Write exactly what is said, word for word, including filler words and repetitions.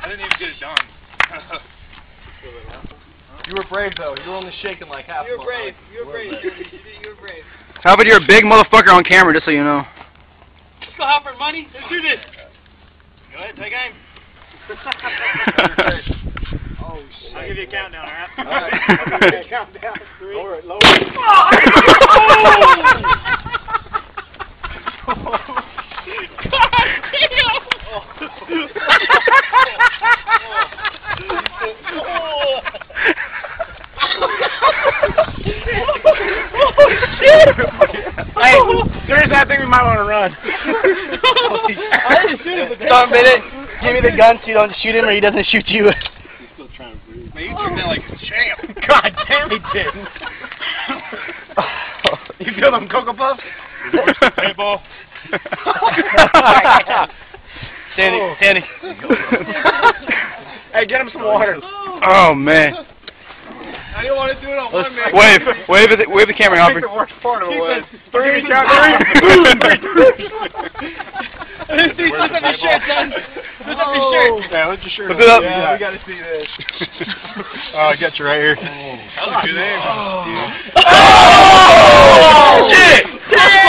didn't even get it done. You were brave though. You were only shaking like half. You were brave. You were brave. You were brave. How about you're a big motherfucker on camera, just so you know. Let's go hop for money. Let's do this. Go ahead, take aim. Oh shit! I'll give you a countdown, all right? All right. I'll give you a countdown. Three. Lower it. Lower it. Oh! Hey, there's that thing we might want to run. I didn't shoot him. Stop a minute. Give me the gun so you don't shoot him or he doesn't shoot you. He's still trying to breathe. Man, you took that like a champ. God damn, he did. You feel them Cocoa Puffs? Hey, ball. Danny, Danny. Hey, get him some water. Oh, man. I didn't want to do it on one man. Wave, wave, the, wave the camera, I think Hopper. the worst part of it was Three. three, count Lift up your shirt, son. Lift up your shirt. Yeah, lift your shirt. Lift it up. Yeah, We gotta see this. Oh, I got you right here. That was a good aim. Oh, shit!